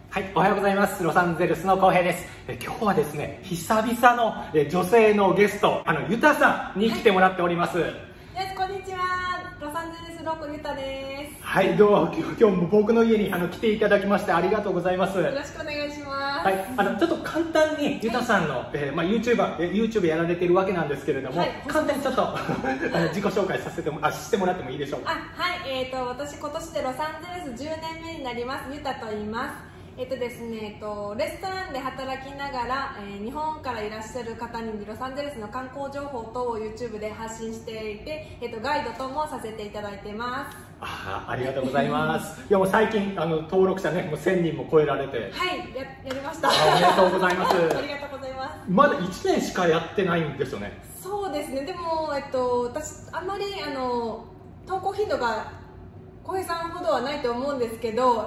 はい、おはようございます。ロサンゼルスの浩平です。今日はですね、久々の女性のゲスト、ゆたさんに来てもらっております。はい、 こんにちは。ロサンゼルスロコゆたです。 はい、どうも今日も僕の家に来ていただきましてありがとうございます。 よろしくお願いします。 はい、ちょっと簡単にゆたさんの、YouTube やられてるわけなんですけれども、はい、簡単にちょっと自己紹介してもらってもいいでしょうか。 はい、私今年でロサンゼルス10年目になります。ゆたと言います。ですね、レストランで働きながら、日本からいらっしゃる方にロサンゼルスの観光情報等を YouTube で発信していて、ガイド等もさせていただいてます。 ありがとうございます。いやもう最近登録者ね、もう1000人も超えられて、 はい、やりました。 ありがとうございます。 ありがとうございます。 まだ1年しかやってないんですよね。 そうですね。でも私あんまり投稿頻度が浩平さんほどはないと思うんですけど、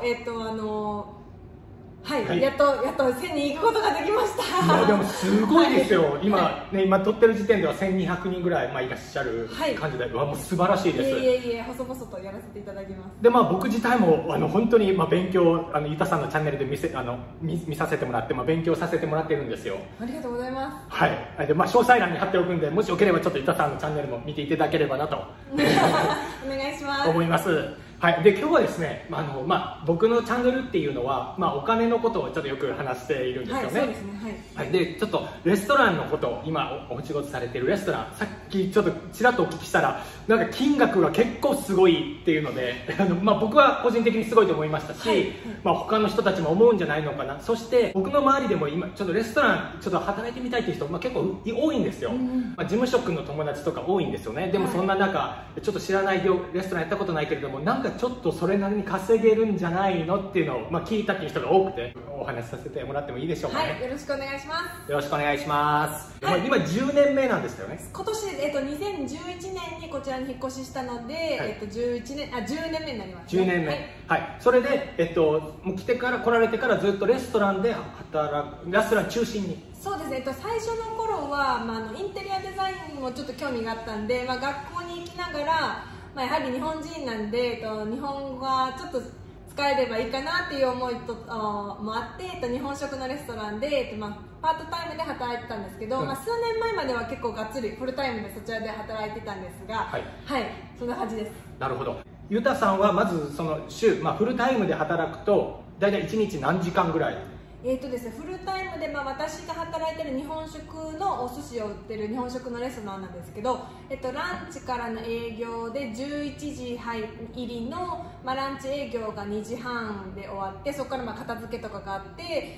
はい、やっと1000人行くことができました。 いやでもすごいですよ、はい、今撮ってる時点では1200人ぐらいいらっしゃる感じで、もう素晴らしいです。 いえ細々とやらせていただきます。 で僕自体も本当に勉強ゆたさんのチャンネルで見させてもらって勉強させてもらってるんですよ。 ありがとうございます。 はい。で詳細欄に貼っておくんで、もしよければちょっとゆたさんのチャンネルも見ていただければなとお願いします。 思います。はい、で今日はですね、僕のチャンネルっていうのは、お金のことをちょっとよく話しているんですよね。 そうですね。 はい。でちょっとレストランのことを今お仕事されているレストラン、さっきちょっとちらっとお聞きしたらなんか金額が結構すごいっていうので僕は個人的にすごいと思いましたし、他の人たちも思うんじゃないのかな。そして僕の周りでも今ちょっとレストランちょっと働いてみたいっていう人、結構多いんですよ。事務職の友達とか多いんですよね。でもそんな中ちょっと知らないレストランやったことないけれども、なんかちょっとそれなりに稼げるんじゃないのっていうのを聞いたっていう人が多くて、お話しさせてもらってもいいでしょうかね。 はい、よろしくお願いします。 よろしくお願いします。今10年目なんですよね。 今年2011年にこちらに引っ越ししたので、10年目になります、 10年目。はい。それでもう来られてからずっとレストランでレストラン中心に。 そうですね。最初の頃はインテリアデザインにもちょっと興味があったんで、学校に行きながら。やはり日本人なんで、日本語がちょっと使えればいいかなっていう思いもあって、日本食のレストランで、パートタイムで働いてたんですけど、数年前までは結構がっつりフルタイムでそちらで働いてたんですが、はい、そんな感じです。 なるほど。ゆたさんはまずその週、フルタイムで働くと大体1日何時間ぐらい？ ですね、フルタイムで、私が働いてる日本食のお寿司を売ってる日本食のレストランなんですけど、ランチからの営業で11時入りの、ランチ営業が2時半で終わって、そこから片付けとかがあって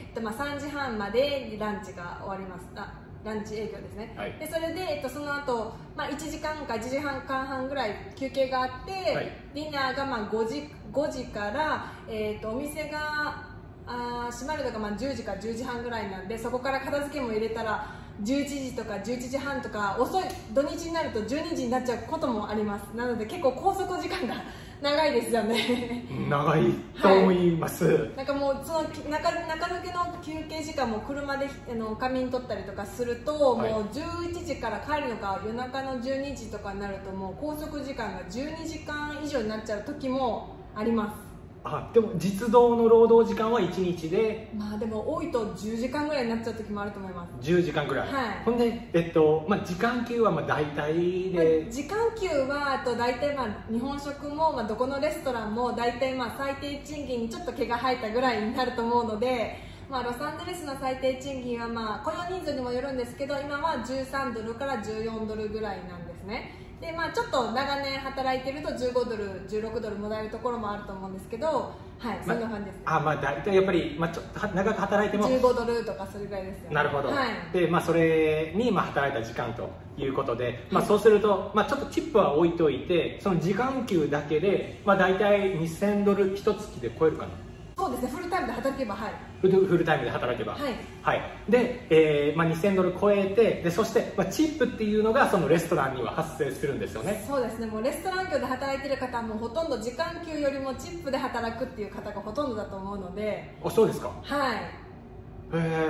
、3時半までランチが終わります。ランチ営業ですね。はい、でそれで、その後、1時間か1時間半ぐらい休憩があって、ディナーが5時から、お店が閉まるのが10時か10時半ぐらいなんで、そこから片付けも入れたら11時とか11時半とか、遅い土日になると12時になっちゃうこともあります。なので結構拘束時間が長いですよね。 長いと思います。 なんかもうその中抜けの休憩時間も車で仮眠取ったりとかすると、もう11時から帰るのか夜中の12時とかになると、もう拘束時間が12時間以上になっちゃう時もあります。 でも実動の労働時間は1日ででも多いと10時間ぐらいになっちゃう時もあると思います。 10時間ぐらい。ほんで時間給は大体で、 時間給は大体日本食もどこのレストランも大体最低賃金にちょっと毛が生えたぐらいになると思うので、ロサンゼルスの最低賃金は雇用人数にもよるんですけど、今は13ドルから14ドルぐらいなんですね。でちょっと長年働いてると15ドル16ドルもらえるところもあると思うんですけど、そんな感じです。 大体やっぱり、ちょっと長く働いても 15ドルとかそれぐらいですよね。 なるほど。でそれに働いた時間ということで、そうすると、ちょっとチップは置いといて、その時間給だけで、大体2000ドル一月で超えるかな。 そうですね、フルタイムで働けば、 フルタイムで働けば、で、2000ドル超えて、でそして、チップっていうのがそのレストランには発生するんですよね。 そうですね、もうレストラン業で働いてる方はもうほとんど時間給よりもチップで働くっていう方がほとんどだと思うので。 そうですか。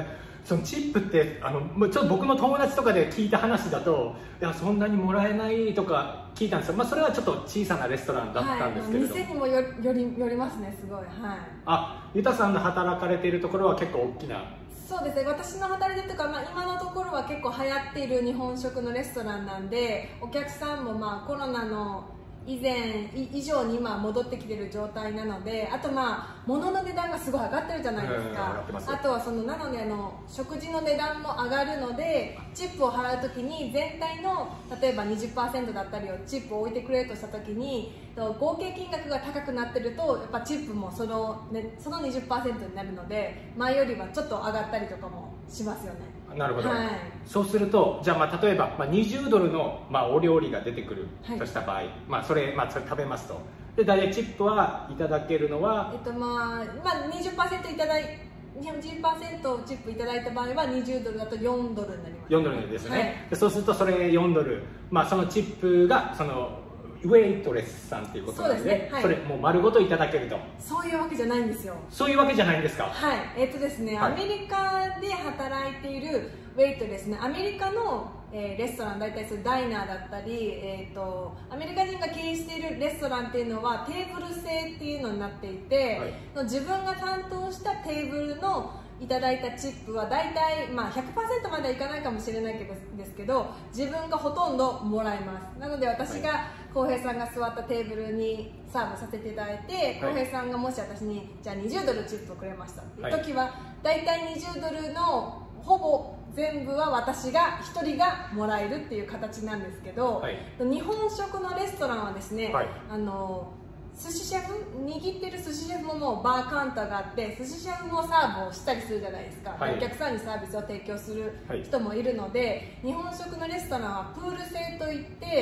そのチップってもうちょっと僕の友達とかで聞いた話だと、いやそんなにもらえないとか聞いたんですよ。まあ、それはちょっと小さなレストランだったんですけれども、 店にもよりますね、すごい。はい。 ユタさんの働かれているところは結構大きな。 そうですね、私の働いてるというか、今のところは結構流行っている日本食のレストランなんで、お客さんもコロナの以上に今戻ってきてる状態なので、あと物の値段がすごい上がってるじゃないですか。あとはなので食事の値段も上がるので、チップを払うときに全体の例えば 20% だったりをチップを置いてくれるとしたときに、合計金額が高くなってるとやっぱチップもその 20% になるので、前よりはちょっと上がったりとかもしますよね。 なるほど、 はい、 そうすると、じゃあ例えば20ドルのお料理が出てくるとした場合、それ食べますと、で大体チップはいただけるのは、 20% いただい20% チップいただいた場合は20ドルだと4ドルになります。 4ドルですね、 はい、 でそうするとそれ4ドル、そのチップがウェイトレスさんということなの で、それもう丸ごといただけると。 そういうわけじゃないんですよ。 そういうわけじゃないんですか。 はいですね、アメリカで働いているウェイトレスね、アメリカのレストラン、大体そういうダイナーだったり、アメリカ人が経営しているレストランっていうのはテーブル制っていうのになっていて、自分が担当したテーブルのいただいたチップは大体、100% まではいかないかもしれないですけど、自分がほとんどもらいます。なので私が浩平さんが座ったテーブルにサーブさせていただいて、浩平さんがもし私にじゃあ20ドルチップをくれましたっていう時は、大体20ドルのほぼ全部は私が1人がもらえるっていう形なんですけど、日本食のレストランはですね、寿司シェフ、握ってる寿司シェフももうバーカウンターがあって、寿司シェフもサーブをしたりするじゃないですか、お客さんにサービスを提供する人もいるので、日本食のレストランはプール制といって、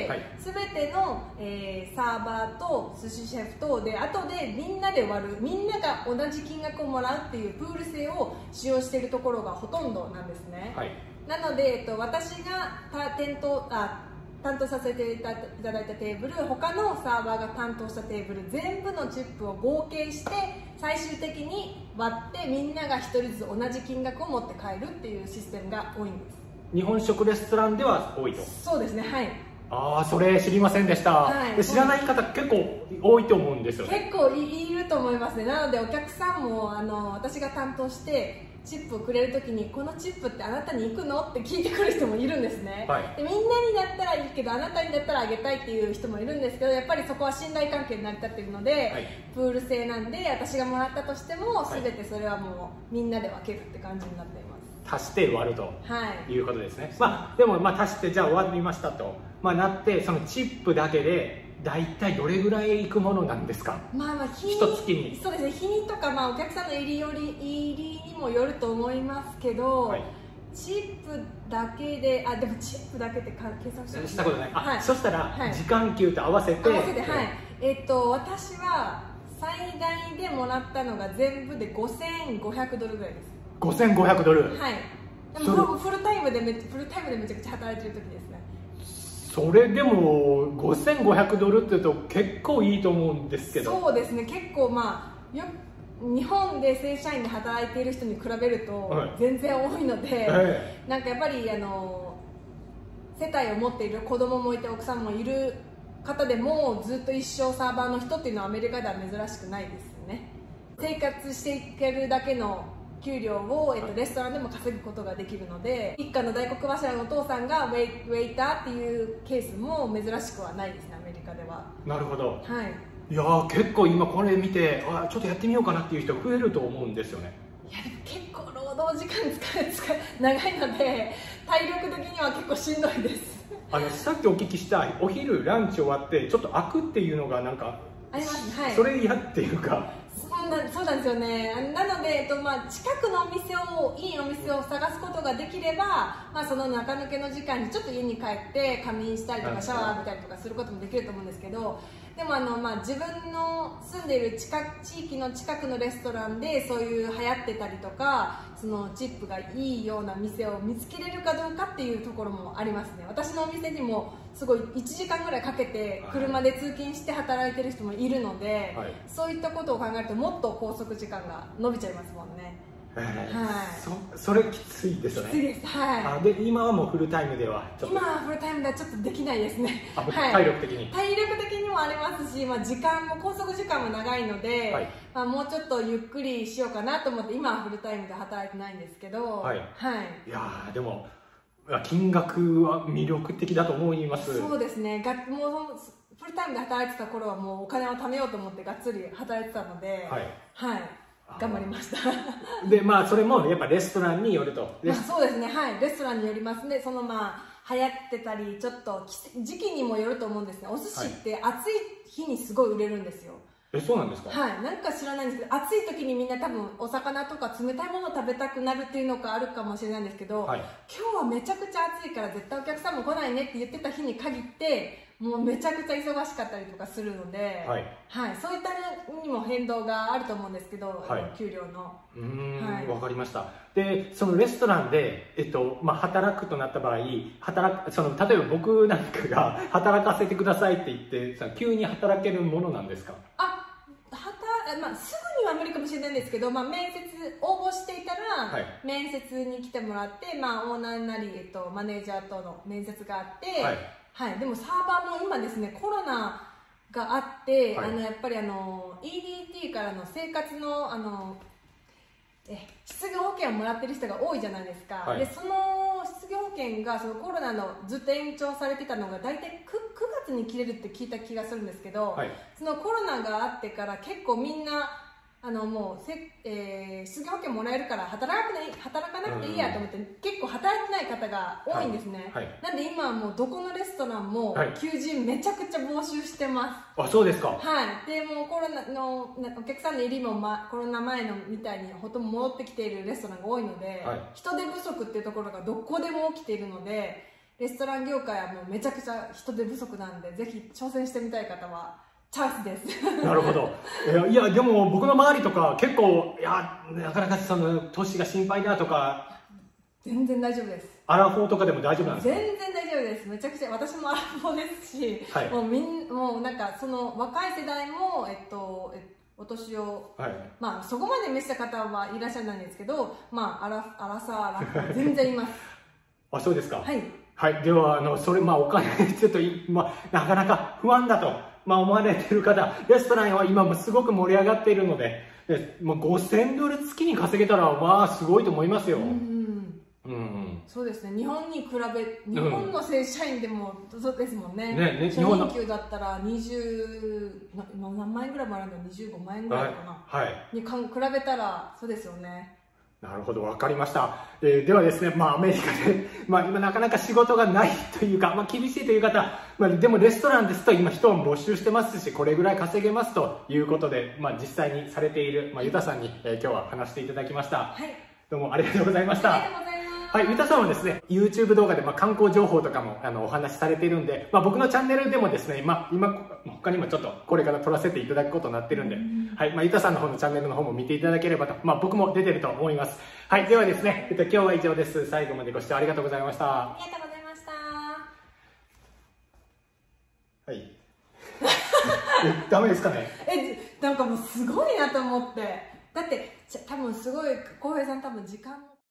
全ての、サーバーと寿司シェフとで後でみんなで割る、みんなが同じ金額をもらうっていうプール制を使用しているところがほとんどなんですね。なので、私が担当させていただいたテーブル、他のサーバーが担当したテーブル全部のチップを合計して最終的に割ってみんなが1人ずつ同じ金額を持って帰るっていうシステムが多いんです。 日本食レストランでは多いと。 そうですね、はい。 それ知りませんでした、で知らない方結構多いと思うんですよね。 結構いると思いますね。なのでお客さんも私が担当してチップをくれるときに、このチップってあなたに行くのって聞いてくる人もいるんですね、でみんなにだったらいいけどあなたにだったらあげたいっていう人もいるんですけど、やっぱりそこは信頼関係に成り立っているので、プール制なんで私がもらったとしても全てそれはもうみんなで分けるって感じになっています。 足して割ると、いうことですね。でも足してじゃあ終わりましたと、なってそのチップだけで大体どれぐらいいくものなんですか。 一月に。そうですね、日にとか、お客さんの入りにもよると思いますけど、チップだけで、でもチップだけで計算したことない。そしたら、時間給と合わせて、 私は最大でもらったのが全部で5500ドルぐらいです。 5500ドル。 でもフルタイムでめちゃくちゃ働いてる時ですね。 それでも5500ドルって言うと結構いいと思うんですけど。 そうですね、結構日本で正社員で働いている人に比べると全然多いので、なんかやっぱり世帯を持っている子供もいて奥さんもいる方でもずっと一生サーバーの人っていうのはアメリカでは珍しくないですよね。生活していけるだけの給料を、レストランでも稼ぐことができるので、一家の大黒柱のお父さんがウェイターっていうケースも珍しくはないですね、アメリカでは。なるほど。 いや結構今これ見てちょっとやってみようかなっていう人増えると思うんですよね。 いやでも結構労働時間長いので体力的には結構しんどいです。 さっきお聞きしたお昼ランチ終わってちょっと開くっていうのがなんかありますね。 それ嫌っていうか。 そうなんですよね。なので、近くのいいお店を探すことができれば、その中抜けの時間にちょっと家に帰って仮眠したりとかシャワー浴びたりとかすることもできると思うんですけど、でも自分の住んでいる地域の近くのレストランでそういう流行ってたりとか、そのチップがいいような店を見つけれるかどうかっていうところもありますね。私のお店にもすごい1時間ぐらいかけて車で通勤して働いてる人もいるので、そういったことを考えるともっと拘束時間が伸びちゃいますもんね。 それきついですよね。 きついです。はい。 で今はもうフルタイムではちょっと、 今はフルタイムではちょっとできないですね。 体力的にもありますし、時間も拘束時間も長いので、もうちょっとゆっくりしようかなと思って今はフルタイムで働いてないんですけど、 いやでも金額は魅力的だと思います。 そうですね。もうフルタイムで働いてた頃はもうお金を貯めようと思ってがっつり働いてたので、頑張りました。 でそれもやっぱレストランによると。 そうですね。レストランによりますね。その流行ってたりちょっと時期にもよると思うんですね。お寿司って暑い日にすごい売れるんですよ。 そうなんですか。 なんか知らないんですけど、暑い時にみんな多分お魚とか冷たいものを食べたくなるっていうのがあるかもしれないんですけど、今日はめちゃくちゃ暑いから絶対お客さんも来ないねって言ってた日に限ってもうめちゃくちゃ忙しかったりとかするので、そういったにも変動があると思うんですけど、給料の。 わかりました。でそのレストランで、働くとなった場合、例えば僕なんかが働かせてくださいって言って急に働けるものなんですか？ すぐには無理かもしれないんですけど、面接応募していたら、面接に来てもらって、オーナーなり、マネージャーとの面接があって、でもサーバーも今ですね、コロナがあって、やっぱりEDT からの生活の失業保険をもらってる人が多いじゃないですか。でその失業保険がそのコロナのずっと延長されてたのが大体9月に切れるって聞いた気がするんですけど、そのコロナがあってから結構みんなもう失業保険もらえるから働かなくていいやと思って結構働いてない方が多いんですね。なんで今はもうどこのレストランも求人めちゃくちゃ募集してます。 そうですか。 でもうコロナのお客さんの入りも、コロナ前のみたいにほとんど戻ってきているレストランが多いので、人手不足っていうところがどこでも起きているので、レストラン業界はもうめちゃくちゃ人手不足なんで、ぜひ挑戦してみたい方はチャンスです。 なるほど。いやでも僕の周りとか結構なかなか年が心配だとか。 全然大丈夫です。 アラフォーとかでも大丈夫なんですか？ 全然大丈夫です。めちゃくちゃ私もアラフォーですし、もうなんかその若い世代もお年をそこまで召した方はいらっしゃらないんですけど、アラサー全然います。 そうですか。ではそれお金ちょっとなかなか不安だと思われている方、レストランは今もすごく盛り上がっているので、$5000月に稼げたらすごいと思いますよ。 そうですね。日本の正社員でもそうですもんね。初任給だったら何万円ぐらいもらえるの？25万円ぐらいかな。に比べたらそうですよね。 なるほど、わかりました。ではですね、アメリカで、今なかなか仕事がないというか、厳しいという方、でもレストランですと今人を募集してますし、これぐらい稼げますということで、実際にされている、ユタさんに、今日は話していただきました。どうもありがとうございました。ユタさんはですね、YouTube 動画で観光情報とかもお話しされているんで、僕のチャンネルでもですね、今他にもちょっとこれから撮らせていただくことになってるんで、ユタさんの方のチャンネルの方も見ていただければと、僕も出てると思います。ではですね、今日は以上です。最後までご視聴ありがとうございました。 ありがとうございました。ダメですかね？ なんかもうすごいなと思って。だって多分すごい浩平さん多分時間も